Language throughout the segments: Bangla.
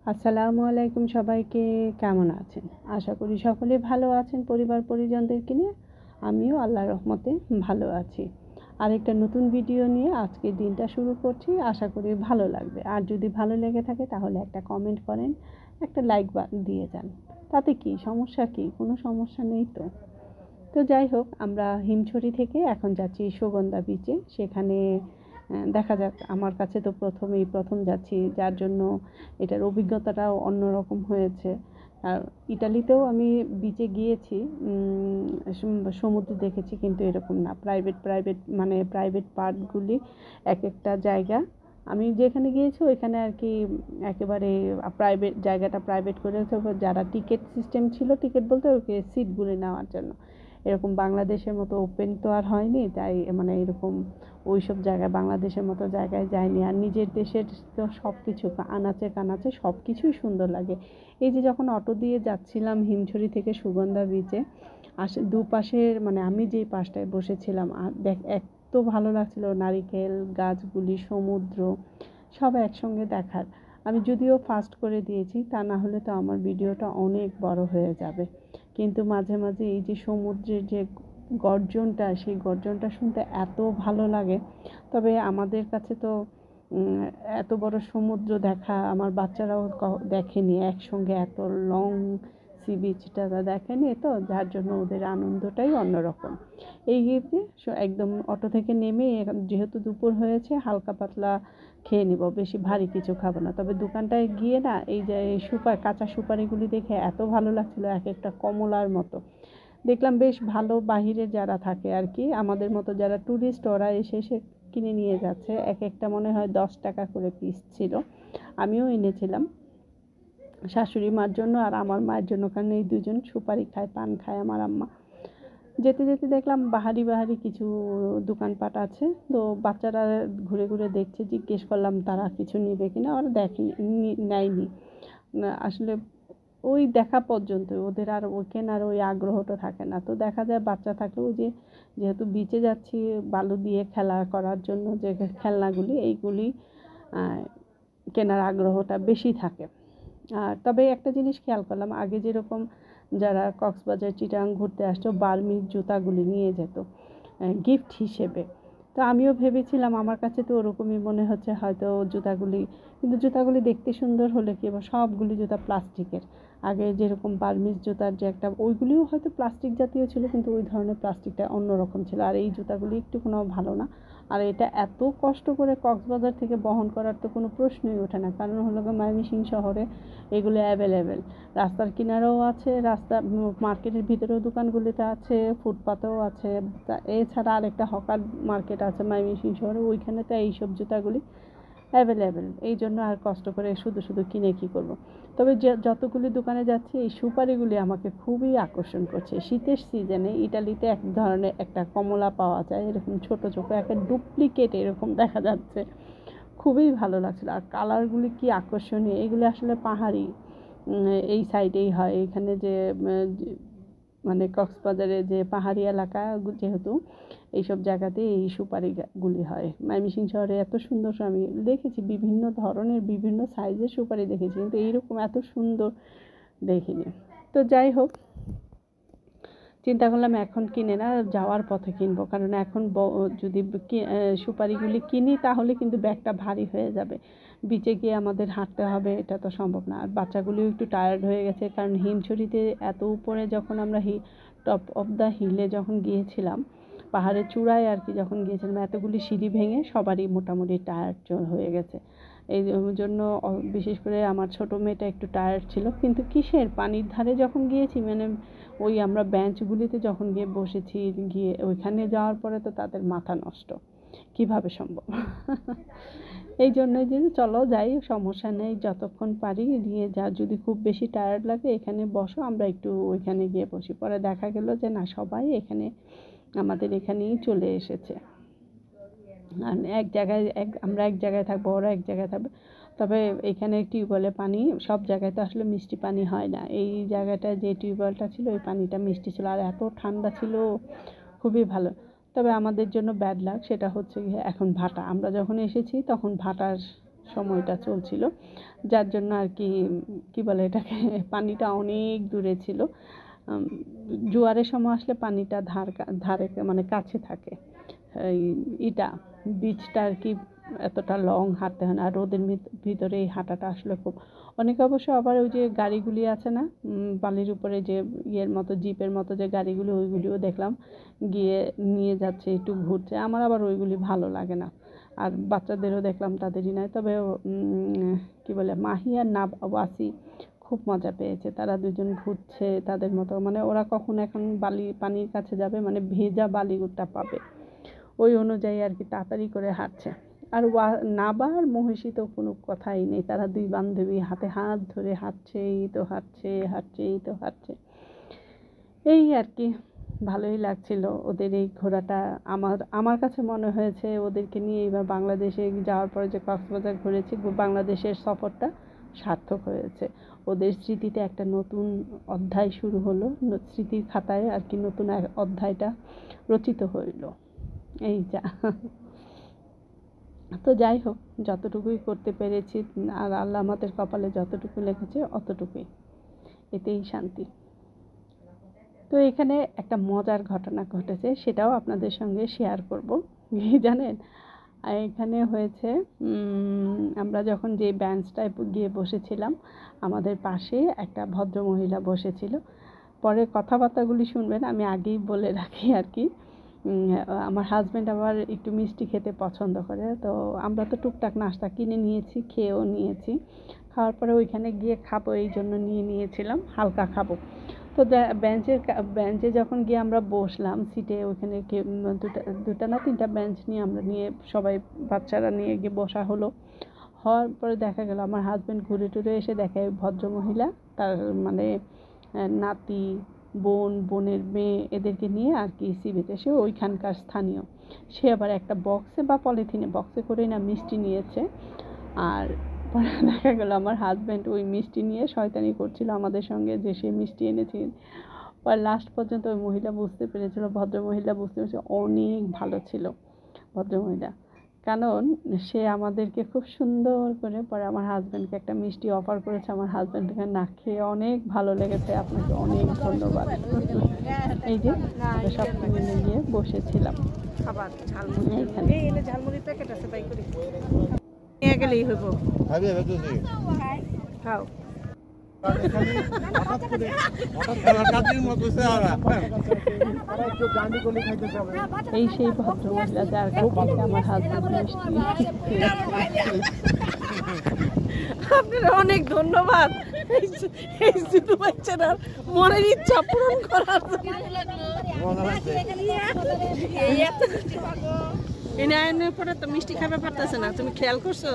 আসসালামু আলাইকুম সবাইকে। কেমন আছেন? আশা করি সকলে ভালো আছেন পরিবার পরিজনদেরকে নিয়ে। আমিও আল্লাহর রহমতে ভালো আছি। আরেকটা নতুন ভিডিও নিয়ে আজকের দিনটা শুরু করছি। আশা করি ভালো লাগবে। আর যদি ভালো লেগে থাকে তাহলে একটা কমেন্ট করেন, একটা লাইক দিয়ে যান। তাতে কি সমস্যা? কি কোনো সমস্যা নেই তো। তো যাই হোক, আমরা হিমছড়ি থেকে এখন যাচ্ছি সুগন্ধা বিচে। সেখানে দেখা যাক, আমার কাছে তো প্রথম যাচ্ছি, যার জন্য এটার অভিজ্ঞতাটাও অন্যরকম হয়েছে। আর ইটালিতেও আমি বিচে গিয়েছি, সমুদ্র দেখেছি, কিন্তু এরকম না। প্রাইভেট পার্টগুলি এক একটা জায়গা। আমি যেখানে গিয়েছি ওইখানে আর কি একেবারে জায়গাটা প্রাইভেট করে, যারা টিকিট সিস্টেম ছিল, টিকিট বলতে ওকে সিটগুলি নেওয়ার জন্য। এরকম বাংলাদেশের মতো ওপেন তো আর হয়নি, তাই এরকম ওই সব জায়গায় বাংলাদেশের মতো জায়গায় যায়নি। আর নিজের দেশের তো সব কিছু আনাচে কানাচে সব কিছুই সুন্দর লাগে। এই যে যখন অটো দিয়ে যাচ্ছিলাম হিমছড়ি থেকে সুগন্ধা বিচে, দুপাশের আমি যেই পাশটায় বসেছিলাম, এত ভালো লাগছিল, নারিকেল গাছগুলি, সমুদ্র সব একসঙ্গে দেখার। আমি যদিও ফাস্ট করে দিয়েছি, তা না হলে তো আমার ভিডিওটা অনেক বড় হয়ে যাবে। কিন্তু মাঝে মাঝে এই যে সমুদ্রের যে গর্জনটা, সেই গর্জনটা শুনতে এত ভালো লাগে। তবে আমাদের কাছে তো এত বড় সমুদ্র দেখা আমার বাচ্চারাও দেখেনি, একসঙ্গে এত লং সি বিচটা দেখেনি, তো যার জন্য ওদের আনন্দটাই অন্যরকম। এই গিয়ে একদম অটো থেকে নেমে, যেহেতু দুপুর হয়েছে, হালকা পাতলা খেয়ে নিব, বেশি ভারী কিছু খাবো না। তবে দোকানটায় গিয়ে না, এই যে কাঁচা সুপারিগুলি দেখে এত ভালো লাগছিল, এক একটা কমলার মতো দেখলাম। বেশ ভালো, বাহিরে যারা থাকে আর কি, আমাদের মতো যারা ট্যুরিস্ট, ওরা এসে কিনে নিয়ে যাচ্ছে। এক একটা মনে হয় 10 টাকা করে পিস ছিল। আমিও এনেছিলাম শাশুড়ি মার জন্য আর আমার মায়ের জন্য, কারণ এই দুজন সুপারি খায়, পান খায় আমার আম্মা। যেতে যেতে দেখলাম বাহারি কিছু দোকানপাট আছে, তো বাচ্চারা ঘুরে ঘুরে দেখছে। জিজ্ঞেস করলাম তারা কিছু নেবে কিনা, ওরা নেয়নি। আসলে ওই দেখা পর্যন্ত ওদের, আর ওই কেনার ওই আগ্রহটা থাকে না। তো দেখা যায় বাচ্চা থাকলে ওই যেহেতু বিচে যাচ্ছি, বালু দিয়ে খেলা করার জন্য যে খেলনাগুলি, এইগুলি কেনার আগ্রহটা বেশি থাকে। আর তবে একটা জিনিস খেয়াল করলাম, আগে যেরকম যারা কক্সবাজার চিটাং ঘুরতে আসতো বার্মিজ জুতাগুলি নিয়ে যেত গিফট হিসেবে। তো আমিও ভেবেছিলাম, আমার কাছে তো ওরকমই মনে হচ্ছে হয়তো জুতাগুলি, কিন্তু জুতাগুলি দেখতে সুন্দর হলে কি, বা সবগুলি জুতা প্লাস্টিকের। আগে যেরকম বার্মিজ জুতার যে একটা, ওইগুলিও হয়তো প্লাস্টিক জাতীয় ছিল, কিন্তু ওই ধরনের প্লাস্টিকটা অন্যরকম ছিল। আর এই জুতাগুলি একটু কোনো ভালো না। আর এটা এত কষ্ট করে কক্সবাজার থেকে বহন করার তো কোনো প্রশ্নই ওঠে না, কারণ হলো ময়মনসিংহ শহরে এগুলো অ্যাভেলেবেল। রাস্তার কিনারেও আছে, মার্কেটের ভিতরেও দোকানগুলিতে আছে, ফুটপাতেও আছে। এছাড়া আরেকটা হকার মার্কেট আছে ময়মনসিংহ শহরে, ওইখানে তো এইসব জুতাগুলি অ্যাভেলেবেল। এই জন্য আর কষ্ট করে শুধু শুধু কিনে কী করব। তবে যতগুলি দোকানে যাচ্ছি, এই সুপারিগুলি আমাকে খুবই আকর্ষণ করছে। শীতের সিজনে ইটালিতে এক ধরনের একটা কমলা পাওয়া যায়, এরকম ছোট ছোট একটা ডুপ্লিকেট এরকম দেখা যাচ্ছে, খুবই ভালো লাগছিল। আর কালারগুলি কি আকর্ষণীয়! এগুলি আসলে পাহাড়ি এই সাইডেই হয়, এখানে যে কক্সবাজারে যে পাহাড়ি এলাকা, যেহেতু এইসব জায়গাতে এই সুপারিগুলি হয়। ময়মনসিংহ শহরে এত সুন্দর, আমি দেখেছি বিভিন্ন ধরনের বিভিন্ন সাইজের সুপারি দেখেছি, কিন্তু এইরকম এত সুন্দর দেখিনি। তো যাই হোক, চিন্তা করলাম এখন কিনে না, যাওয়ার পথে কিনবো, কারণ এখন যদি সুপারিগুলি কিনি তাহলে কিন্তু ব্যাগটা ভারী হয়ে যাবে। বিচে গিয়ে আমাদের হাঁটতে হবে, এটা তো সম্ভব না। আর বাচ্চাগুলিও একটু টায়ার্ড হয়ে গেছে, কারণ হিমছড়িতে এত উপরে যখন আমরা টপ অফ দ্য হিলে যখন গিয়েছিলাম, পাহাড়ের চূড়ায় আর কি যখন গিয়েছিলাম, এতগুলি সিঁড়ি ভেঙে সবারই মোটামুটি টায়ার্ড হয়ে গেছে। এই জন্য বিশেষ করে আমার ছোটো মেয়েটা একটু টায়ার্ড ছিল। কিন্তু কিসের, পানির ধারে যখন গিয়েছি, ওই আমরা বেঞ্চগুলিতে যখন গিয়ে বসেছি, গিয়ে ওইখানে যাওয়ার পরে তো তাদের মাথা নষ্ট, কিভাবে সম্ভব। এই জন্যই যে চলো যাই, সমস্যা নেই, যতক্ষণ পারি গিয়ে যদি খুব বেশি টায়ার্ড লাগে এখানে বসো, আমরা একটু ওইখানে গিয়ে বসি। পরে দেখা গেল যে না, সবাই আমাদের এখানেই চলে এসেছে। আর আমরা এক জায়গায় থাকবো, ওরা এক জায়গায় থাকবে। তবে এখানে টিউবওয়েলের পানি সব জায়গায় তো আসলে মিষ্টি পানি হয় না। এই জায়গাটায় যে টিউবওয়েলটা ছিল, ওই পানিটা মিষ্টি ছিল, আর এত ঠান্ডা ছিল, খুবই ভালো। তবে আমাদের জন্য ব্যাড লাক, সেটা হচ্ছে গিয়ে এখন ভাটা। আমরা যখন এসেছি তখন ভাটার সময়টা চলছিল, যার জন্য আর কি কী বলে এটাকে, পানিটা অনেক দূরে ছিল। জোয়ারের সময় আসলে পানিটা ধারে মানে কাছে থাকে। এটা বিচটা আর কি এতটা লং হাঁটতে হয় না, আর রোদের ভিতরে এই হাঁটাটা আসলে খুব অনেকে অবশ্য আবার ওই যে গাড়িগুলি আছে না, বালির উপরে যে ইয়ের মতো জিপের মতো যে গাড়িগুলি, ওইগুলিও দেখলাম গিয়ে নিয়ে যাচ্ছে, একটু ঘুরছে। আমার আবার ওইগুলি ভালো লাগে না। আর বাচ্চাদেরও দেখলাম তাদেরই নয়, তবে কী বলে মাহি আর ওয়াসি খুব মজা পেয়েছে। তারা দুজন ঘুরছে তাদের মতো, মানে ওরা কখন এখন পানির কাছে যাবে, মানে ভেজা বালিগুলোটা পাবে, ওই অনুযায়ী আর কি তাড়াতাড়ি করে হাঁটছে। আর নাবা আর মহিষী তো কোনো কথাই নেই, তারা দুই বান্ধবী হাতে হাত ধরে হাঁটছে, এই আর কি ভালোই লাগছিল ওদের এই ঘোরাটা। আমার কাছে মনে হয়েছে ওদেরকে নিয়ে এবার বাংলাদেশে যাওয়ার পরে যে কক্সবাজার ঘুরেছি, বাংলাদেশের সফরটা সার্থক হয়েছে। ওদের স্মৃতিতে একটা নতুন অধ্যায় শুরু হলো, স্মৃতির খাতায় আর কি নতুন অধ্যায়টা রচিত হইল। এই যা, তো যাই হোক, যতটুকুই করতে পেরেছি, আর আল্লাহ আমাদের কপালে যতটুকু লিখেছে অতটুকুই, এতেই শান্তি। তো এখানে একটা মজার ঘটনা ঘটেছে, সেটাও আপনাদের সঙ্গে শেয়ার করব। জানেন, এখানে হয়েছে, আমরা যখন যে বেঞ্চটায় গিয়ে বসেছিলাম, আমাদের পাশে একটা ভদ্রমহিলা বসেছিল। পরে কথাবার্তাগুলি শুনবেন, আমি আগেই বলে রাখি আর কি। আমার হাজব্যান্ড আবার একটু মিষ্টি খেতে পছন্দ করে, তো আমরা তো টুকটাক নাস্তা কিনে নিয়েছি, খেয়েও নিয়েছি। খাওয়ার পরে ওইখানে গিয়ে খাবো এই জন্য নিয়েছিলাম, হালকা খাবো। তো বেঞ্চে যখন গিয়ে আমরা বসলাম সিটে, ওইখানে দুটা না তিনটা বেঞ্চ নিয়ে আমরা সবাই বাচ্চারা নিয়ে গিয়ে বসা হওয়ার পরে দেখা গেল আমার হাজব্যান্ড ঘুরে টুরে এসে দেখে ভদ্রমহিলা তার মানে নাতি, বোনের মেয়ে, এদেরকে নিয়ে আর কি সি বিচে, সে ওইখানকার স্থানীয়, সে আবার একটা বক্সে বা পলিথিনে বক্সে করে না মিষ্টি নিয়েছে। আর পরে দেখা গেল আমার হাজব্যান্ড ওই মিষ্টি নিয়ে শয়তানি করছিল আমাদের সঙ্গে, যে সে মিষ্টি এনেছে। পরে লাস্ট পর্যন্ত ওই মহিলা বুঝতে পেরেছিল, ভদ্রমহিলা বুঝতে পেরেছে, অনেক ভালো ছিল ভদ্রমহিলা, কারণ সে আমাদেরকে খুব সুন্দর করে পরে আমার হাজব্যান্ডকে একটা মিষ্টি অফার করেছে। আমার হাজব্যান্ডকে না খেয়ে অনেক ভালো লেগেছে, আপনাকে অনেক ধন্যবাদ। এই যে সব মিলে গিয়ে বসেছিলাম। এইখানে ঝালমুড়ির প্যাকেট আছে, বাই করে নিয়ে গেলেই হইব। খাও। এই সেই ভদ্রমহিলা যার কাছে আমার হাজব্যান্ড মিষ্টি। আপনারা অনেক ধন্যবাদ এই শুধু বাচ্চারা মনের ইচ্ছা পূরণ করার এনে পরে তো মিষ্টি খাবে পারতেছে না, তুমি খেয়াল করছো?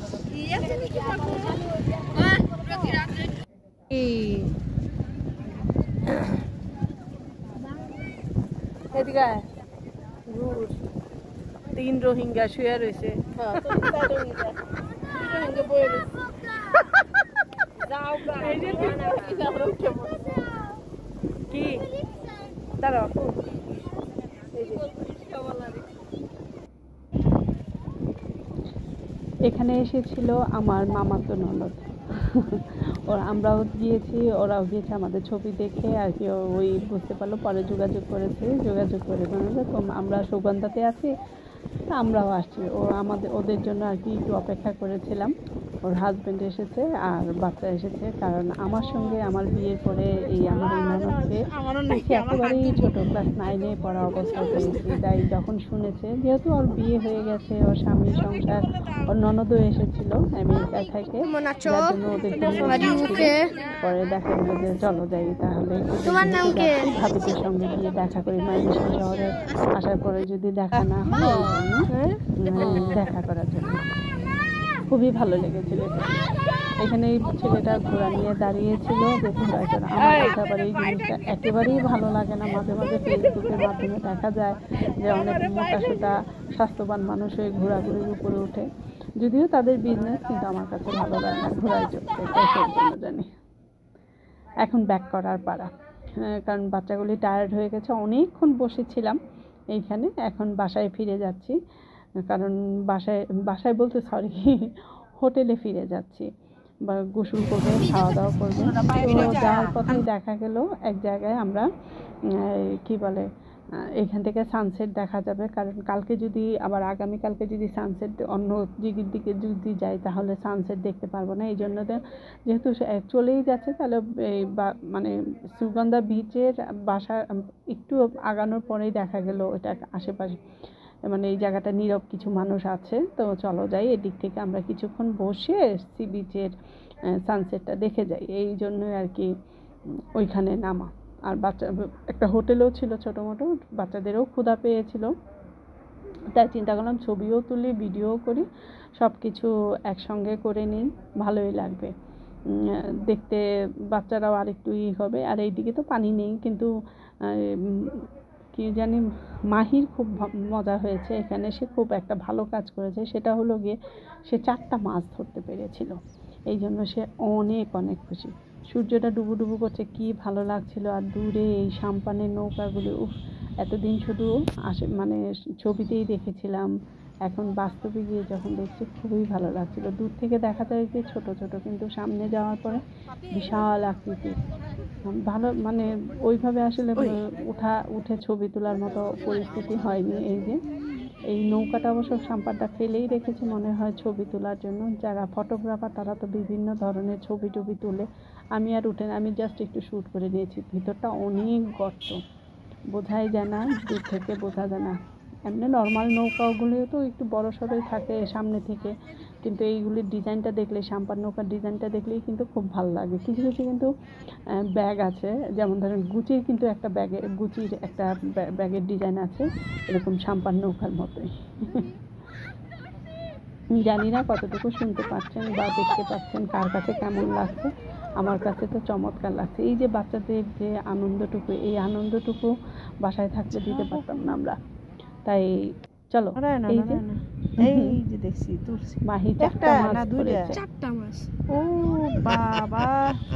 এদিকে 3 রোহিঙ্গা শুয়ে রয়েছে। কি দাঁড়াও, এখানে এসেছিল আমার মামাতো ননদ। আমরাও গিয়েছি, ওরাও গিয়েছে, আমাদের ছবি দেখে আর কি ওই বুঝতে পারলো, পরে যোগাযোগ করে তো আমরা সুগন্ধাতে আছি, তা আমরাও আসছি। ওদের জন্য আর কি একটু অপেক্ষা করেছিলাম। ওর হাজব্যান্ড এসেছে আর বাচ্চা এসেছে, কারণ আমার সঙ্গে আমার বিয়ের পরে আমার এই ননদকে একেবারেই ছোটো, ক্লাস 9-এ পড়া অবস্থায় পেয়েছি। তাই যখন শুনেছে, যেহেতু ওর বিয়ে হয়ে গেছে, ওর স্বামী সংসার, ওর ননদও এসেছিল আমেরিকা থেকে, যার জন্য ওদেরকে পরে দেখা গেল যে চলো যাই তাহলে, ভাবিদের সঙ্গে গিয়ে দেখা করি। ময়মনসিংহ শহরে আসার পরে যদি দেখা না হয়, এই জন্য দেখা করার জন্য খুবই ভালো লেগেছিল। এখানে এই ছেলেটা ঘোড়া নিয়ে দাঁড়িয়েছিল, যে ঘোড়ায় চড়া। আমার কাছে আবার এই জিনিসটা একেবারেই ভালো লাগে না। মাঝে মাঝে ফেসবুকের মাধ্যমে দেখা যায় যে অনেক মোটাসোটা স্বাস্থ্যবান মানুষ ওই ঘোড়াগুলির উপরে ওঠে, যদিও তাদের বিজনেস, কিন্তু আমার কাছে ভালো লাগে না ঘোড়ায় চড়তে, সেই জন্য জানি। এখন ব্যাক করার পাড়া, কারণ বাচ্চাগুলি টায়ার্ড হয়ে গেছে, অনেকক্ষণ বসেছিলাম এইখানে। এখন বাসায় ফিরে যাচ্ছি, কারণ বাসায় বলতে হোটেলে ফিরে যাচ্ছি বা গোসল করবে, খাওয়া দাওয়া করবে। তো যাওয়ার পথে দেখা গেল এক জায়গায় আমরা কি বলে এখান থেকে সানসেট দেখা যাবে, কারণ কালকে যদি আবার আগামীকালকে যদি সানসেট অন্য দিকের দিকে যদি যাই তাহলে সানসেট দেখতে পারবো না। এই জন্য যেহেতু চলেই যাচ্ছে তাহলে এই মানে সুগন্ধা বিচের বাসা একটু আগানোর পরেই দেখা গেল ওটা আশেপাশে মানে এই জায়গাটা নীরব, কিছু মানুষ আছে, তো চলো যাই এদিক থেকে আমরা কিছুক্ষণ বসে সি বিচের সানসেটটা দেখে যাই। এই জন্যই আর কি ওইখানে নামা। আর বাচ্চা একটা হোটেলও ছিল ছোটো মোটো, বাচ্চাদেরও ক্ষুধা পেয়েছিল, তাই চিন্তা করলাম ছবিও তুলি, ভিডিও করি, সব কিছু একসঙ্গে করে নিই, ভালোই লাগবে দেখতে, বাচ্চারাও আরেকটু হবে। আর এইদিকে তো পানি নেই, কিন্তু কি জানি মাহির খুব মজা হয়েছে এখানে, সে খুব একটা ভালো কাজ করেছে, সেটা হলো গিয়ে সে 4টা মাছ ধরতে পেরেছিল, এই জন্য সে অনেক অনেক খুশি। সূর্যটা ডুবু করছে, কি ভালো লাগছিল। আর দূরে এই সাম্পানের নৌকাগুলো, এতদিন শুধু মানে ছবিতেই দেখেছিলাম, এখন বাস্তবে গিয়ে যখন দেখছি খুবই ভালো লাগছিল। দূর থেকে দেখা যায় যে ছোট ছোট, কিন্তু সামনে যাওয়ার পরে বিশাল আকৃতির, ভালো মানে ওইভাবে আসলে উঠে ছবি তোলার মতো পরিস্থিতি হয়নি। এই যে এই নৌকাটা অবশ্য সাম্পানটা ফেলেই রেখেছে মনে হয় ছবি তোলার জন্য। যারা ফটোগ্রাফার তারা তো বিভিন্ন ধরনের ছবি টবি তুলে, আমি আর উঠে না, আমি জাস্ট একটু শ্যুট করে নিয়েছি। ভিতরটা অনেক গর্ত, বোঝাই যায় না, দূর থেকে বোঝা যায় না। এমনি নর্মাল নৌকাগুলিও তো একটু বড় সড়োই থাকে সামনে থেকে, কিন্তু এইগুলির ডিজাইনটা দেখলে, সাম্পান নৌকার ডিজাইনটা দেখলেই কিন্তু খুব ভালো লাগে। কিছু কিছু কিন্তু ব্যাগ আছে, যেমন ধরেন গুচির কিন্তু একটা গুচির একটা ব্যাগের ডিজাইন আছে এরকম সাম্পান নৌকার মতোই। জানি না কতটুকু শুনতে পাচ্ছেন বা দেখতে পাচ্ছেন, কার কাছে কেমন লাগছে। আমার কাছে তো চমৎকার লাগছে। এই যে বাচ্চাদের যে আনন্দটুকু, এই আনন্দটুকু বাসায় থাকলে দিতে পারতাম না আমরা। তাই চলো, এই যে দেখছি মাহি 4টা মাছ ধরেছে। 4টা মাছ, ও বাবা।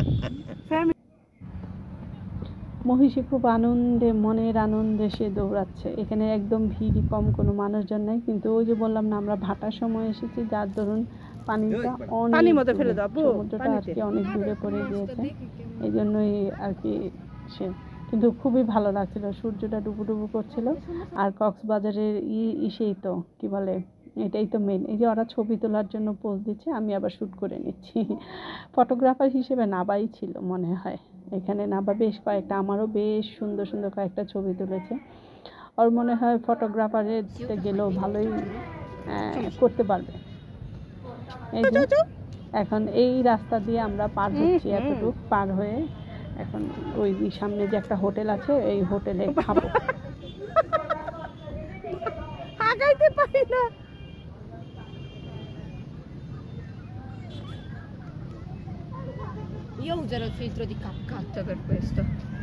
মহিষী খুব আনন্দে, মনের আনন্দে সে দৌড়াচ্ছে। এখানে একদম ভিড় কম, কোনো মানুষজন নাই, কিন্তু ওই যে বললাম না আমরা ভাটার সময় এসেছি, যার দরুন পানিটা অনেক সমুদ্রটা আর কি অনেক দূরে পড়ে গিয়েছে, এই জন্যই আর কি সে, কিন্তু খুবই ভালো লাগছিল। সূর্যটা ডুবু করছিল। আর কক্সবাজারের ইসেই তো কি বলে, এটাই তো মেন। এই যে ওরা ছবি তোলার জন্য পোজ দিচ্ছে, আমি আবার শ্যুট করে নিচ্ছি। ফটোগ্রাফার হিসেবে নাবাই ছিল মনে হয় এখানে, নাবা বেশ কয়েকটা, আমারও বেশ সুন্দর সুন্দর কয়েকটা ছবি তুলেছে। ওর মনে হয় ফটোগ্রাফারের গেলেও ভালোই করতে পারবে। এই যে এখন এই রাস্তা দিয়ে আমরা পার হচ্ছি, এতটুকু পার হয়ে এখন ওই সামনে যে একটা হোটেল আছে, এই হোটেলে খাবো। আগাইতে পারি না। Io userò il filtro di CapCut per questo.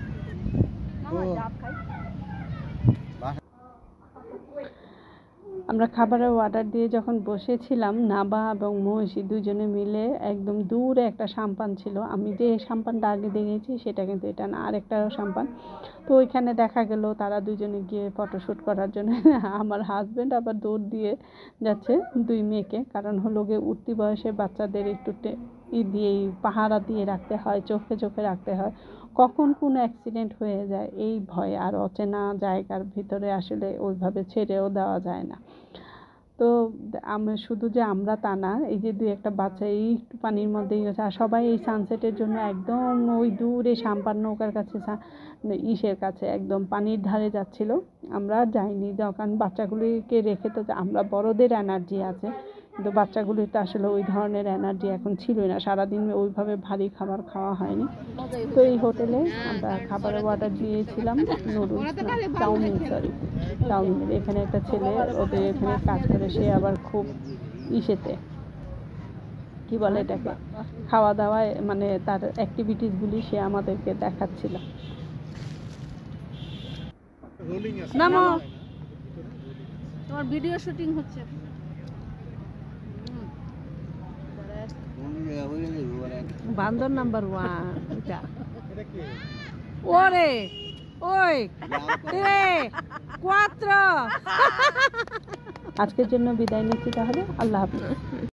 আমরা খাবারের অর্ডার দিয়ে যখন বসেছিলাম, নাবা এবং মহিষী দুজনে মিলে একদম দূরে একটা সাম্পান ছিল, আমি যে সাম্পানটা আগে দেখেছি সেটা কিন্তু এটা না, আরেকটা সাম্পান। তো ওইখানে দেখা গেল তারা দুজনে গিয়ে ফটোশ্যুট করার জন্য, আমার হাজব্যান্ড আবার দৌড় দিয়ে যাচ্ছে 2 মেয়েকে, কারণ হলো গিয়ে উঠতি বয়সে বাচ্চাদের একটু দিয়ে পাহারা দিয়ে রাখতে হয়, চোখে রাখতে হয়, কখন কোন অ্যাক্সিডেন্ট হয়ে যায় এই ভয়। আর অচেনা জায়গার ভিতরে আসলে ওইভাবে ছেড়েও দেওয়া যায় না। তো শুধু যে আমরা তা না, এই যে 2-1টা বাচ্চা এই একটু পানির মধ্যেই আছে, আর সবাই এই সানসেটের জন্য একদম ওই দূরে সাম্পান নৌকার কাছে, ইসের কাছে একদম পানির ধারে যাচ্ছিল। আমরা যাইনি, কারণ বাচ্চাগুলিকে রেখে তো আমরা বড়দের এনার্জি আছে, কিন্তু বাচ্চাগুলির তো আসলে ওই ধরনের এনার্জি এখন ছিলই না, সারাদিন ওইভাবে ভারী খাবার খাওয়া হয়নি। তো এই হোটেলে আমরা খাবারের অর্ডার দিয়েছিলাম নুডলস, চাউমিনের। এখানে একটা ছেলে ওদের এখানে কাজ করে, সে আবার খুব ইসেতে কি বলে এটাকে, খাওয়া দাওয়ায় মানে তার অ্যাক্টিভিটিসগুলি সে আমাদেরকে দেখাচ্ছিল। নামো, তোমার ভিডিও শুটিং হচ্ছে। বান্দর নাম্বার 1 ওরে ওই 4। আজকের জন্য বিদায় নিচ্ছি তাহলে, আল্লাহ হাফেজ।